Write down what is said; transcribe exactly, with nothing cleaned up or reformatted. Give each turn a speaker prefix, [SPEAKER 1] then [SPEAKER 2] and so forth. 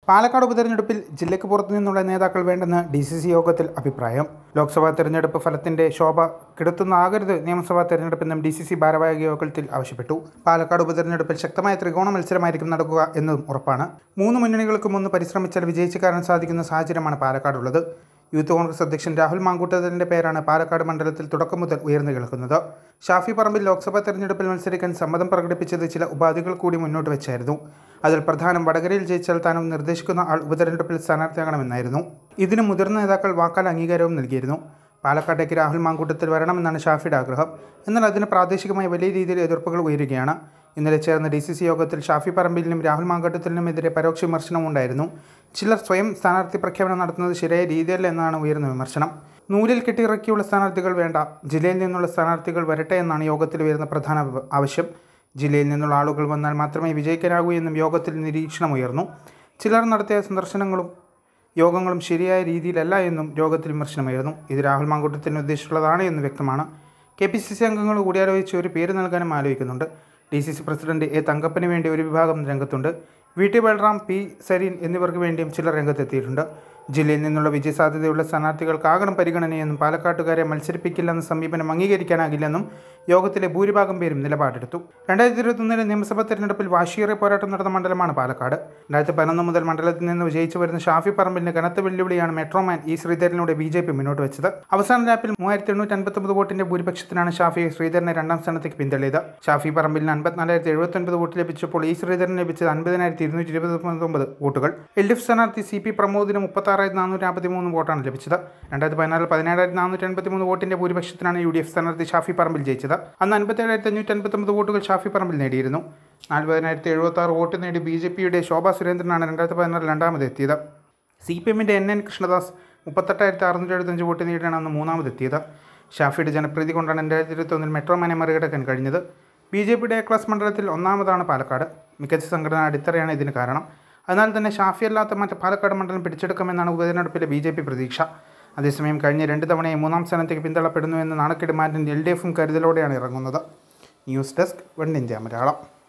[SPEAKER 1] പാലക്കാട് ഉപതെരഞ്ഞെടുപ്പിൽ ജില്ലയ്ക്ക് പുറത്തു നിന്നുള്ള നേതാക്കൾ വേണ്ടെന്ന് ഡി സി സി യോഗത്തിൽ അഭിപ്രായം. ലോക്സഭാ തെരഞ്ഞെടുപ്പ് ഫലത്തിന്റെ ശോഭ കെടുത്തുന്നതാകരുത് നിയമസഭാ തെരഞ്ഞെടുപ്പെന്നും ഡി സി സി ഭാരവാഹി യോഗത്തിൽ ആവശ്യപ്പെട്ടു. പാലക്കാട് ഉപതെരഞ്ഞെടുപ്പിൽ ശക്തമായ ത്രികോണ മത്സരമായിരിക്കും നടക്കുക എന്നതും ഉറപ്പാണ്. മൂന്ന് മുന്നണികൾക്കും ഒന്ന് പരിശ്രമിച്ചാൽ വിജയിച്ചു കയറാൻ സാധിക്കുന്ന സാഹചര്യമാണ് പാലക്കാടുള്ളത്. യൂത്ത് കോൺഗ്രസ് അധ്യക്ഷൻ രാഹുൽ മാങ്കൂട്ടത്തിലിന്റെ പേരാണ് പാലക്കാട് മണ്ഡലത്തിൽ തുടക്കം മുതൽ ഉയർന്നു കേൾക്കുന്നത്. ഷാഫി പറമ്പിൽ ലോക്സഭാ തെരഞ്ഞെടുപ്പിൽ മത്സരിക്കാൻ സമ്മതം പ്രകടിപ്പിച്ചത് ചില ഉപാധികൾ കൂടി മുന്നോട്ട് വെച്ചായിരുന്നു. അതിൽ പ്രധാനം വടകരയിൽ ജയിച്ചാൽ താനും നിർദ്ദേശിക്കുന്ന ആൾ ഉപതെരഞ്ഞെടുപ്പിൽ സ്ഥാനാർത്ഥിയാകണമെന്നായിരുന്നു. ഇതിന് മുതിർന്ന നേതാക്കൾ വാക്കാൽ അംഗീകാരവും നൽകിയിരുന്നു. പാലക്കാട്ടേക്ക് രാഹുൽ മാങ്കൂട്ടത്തിൽ വരണമെന്നാണ് ഷാഫിയുടെ ആഗ്രഹം. എന്നാൽ അതിന് പ്രാദേശികമായി വലിയ രീതിയിൽ എതിർപ്പുകൾ ഉയരുകയാണ്. ഇന്നലെ ചേർന്ന ഡി സി സി യോഗത്തിൽ ഷാഫി പറമ്പിലിനും രാഹുൽ മാങ്കൂട്ടത്തിനുമെതിരെ പരോക്ഷ വിമർശനം ഉണ്ടായിരുന്നു. ചിലർ സ്വയം സ്ഥാനാർത്ഥി പ്രഖ്യാപനം നടത്തുന്നത് ശരിയായ രീതിയല്ല എന്നാണ് ഉയർന്ന വിമർശനം. നൂലിൽ കെട്ടിയിറക്കിയുള്ള സ്ഥാനാർത്ഥികൾ വേണ്ട, ജില്ലയിൽ നിന്നുള്ള സ്ഥാനാർത്ഥികൾ വരട്ടെ എന്നാണ് യോഗത്തിൽ ഉയർന്ന പ്രധാന ആവശ്യം. ജില്ലയിൽ നിന്നുള്ള ആളുകൾ വന്നാൽ മാത്രമേ വിജയിക്കാനാകൂ എന്നും യോഗത്തിൽ നിരീക്ഷണമുയർന്നു. ചിലർ നടത്തിയ സന്ദർശനങ്ങളും യോഗങ്ങളും ശരിയായ രീതിയിലല്ല എന്നും യോഗത്തിൽ വിമർശനമായിരുന്നു. ഇത് രാഹുൽ മാങ്കൂട്ടത്തിന് ഉദ്ദേശിച്ചുള്ളതാണ് എന്ന് വ്യക്തമാണ്. കെ പി സി സി അംഗങ്ങൾ കൂടിയാലോചിച്ച് ഒരു പേര് നൽകാനും ആലോചിക്കുന്നുണ്ട്. D C C president A തങ്കപ്പന് വേണ്ടി ഒരു വിഭാഗം രംഗത്തുണ്ട്. V T Balram, P Sarin എന്നിവർക്ക് വേണ്ടിയും ചിലർ രംഗത്തെത്തിയിട്ടുണ്ട്. ജില്ലയിൽ നിന്നുള്ള വിജയസാധ്യതയുള്ള സ്ഥാനാർത്ഥികൾക്കാകണം പരിഗണനയെന്നും പാലക്കാട്ടുകാരെ മത്സരിപ്പിക്കില്ലെന്ന സമീപനം അംഗീകരിക്കാനാകില്ലെന്നും യോഗത്തിലെ ഭൂരിഭാഗം പേരും നിലപാടെടുത്തു. രണ്ടായിരത്തി ഇരുപത്തൊന്നിലെ നിയമസഭാ തെരഞ്ഞെടുപ്പിൽ വാശിയേറിയ പോരാട്ടം നടന്ന മണ്ഡലമാണ് പാലക്കാട്. രണ്ടായിരത്തി പതിനൊന്ന് മുതൽ മണ്ഡലത്തിൽ നിന്ന് വിജയിച്ചു വരുന്ന ഷാഫി പറമ്പിലിന് കനത്ത വെല്ലുവിളിയാണ് മെട്രോമാൻ ഇ ശ്രീധരനിലൂടെ ബി ജെ പി മുന്നോട്ട് വെച്ചത്. അവസാന ലാപ്പിൽ മൂവായിരത്തി എണ്ണൂറ്റി അൻപത്തൊമ്പത് വോട്ടിന്റെ ഭൂരിപക്ഷത്തിനാണ് ഷാഫി ശ്രീധരനെ രണ്ടാം സ്ഥാനത്തേക്ക് പിന്തള്ളിയത്. ഷാഫി പറമ്പിലിന് അൻപത്തിനാലായിരത്തി എഴുപത്തൊൻപത് വോട്ട് ലഭിച്ചപ്പോൾ ഇ ശ്രീധരന് ലഭിച്ചത് അൻപതിനായിരത്തി ഇരുന്നൂറ്റി ഇരുപത്തൊമ്പത് വോട്ടുകൾ. എൽ ഡി എഫ് സ്ഥാനാർത്ഥി സി പി പ്രമോദിന് മുപ്പത്തി ആറായിരത്തി നാനൂറ്റി നാൽപ്പത്തി മൂന്ന് വോട്ടാണ് ലഭിച്ചത്. രണ്ടായിരത്തി പതിനാറിൽ പതിനേഴായിരത്തി നാനൂറ്റി അൻപത്തി മൂന്ന് വോട്ടിന്റെ ഭൂരിപക്ഷത്തിനാണ് യു ഡി എഫ് സ്ഥാനാർത്ഥി ഷാഫി പറമ്പിൽ ജയിച്ചത്. അന്ന് അൻപത്തേഴായിരത്തി അഞ്ഞൂറ്റി അൻപത്തൊമ്പത് വോട്ടുകൾ ഷാഫി പറമ്പിൽ നേടിയിരുന്നു. നാൽപ്പതിനായിരത്തി എഴുപത്തി ആറ് വോട്ട് നേടി ബി ജെ പിയുടെ ശോഭാ സുരേന്ദ്രനാണ് രണ്ടായിരത്തി പതിനാറിൽ രണ്ടാമതെത്തിയത്. സി പി എമ്മിന്റെ എൻ എൻ കൃഷ്ണദാസ് മുപ്പത്തെട്ടായിരത്തി അറുന്നൂറ്റി എഴുപത്തഞ്ച് വോട്ട് നേടിയാണ് അന്ന് മൂന്നാമതെത്തിയത്. ഷാഫിയുടെ ജനപ്രീതി കൊണ്ടാണ് രണ്ടായിരത്തി ഇരുപത്തൊന്നിൽ മെട്രോമാനെ മറികടക്കാൻ കഴിഞ്ഞത്. ബി ജെ പിയുടെ എ ക്ലാസ് മണ്ഡലത്തിൽ ഒന്നാമതാണ് പാലക്കാട്. മികച്ച സംഘടനാ അടിത്തറയാണ് ഇതിന് കാരണം. അതിനാൽ തന്നെ ഷാഫി അല്ലാത്ത മറ്റ് പാലക്കാട് മണ്ഡലം പിടിച്ചെടുക്കുമെന്നാണ് ഉപതെരഞ്ഞെടുപ്പിലെ ബി ജെ പി പ്രതീക്ഷ. അതേസമയം കഴിഞ്ഞ രണ്ട് തവണയും മൂന്നാം സ്ഥാനത്തേക്ക് പിന്തള്ളപ്പെടുന്നു എന്ന നാണക്കേട് മാറ്റാൻ എൽ ഡി എഫും കരുതലോടെയാണ് ഇറങ്ങുന്നത്. News desk one India Malayalam.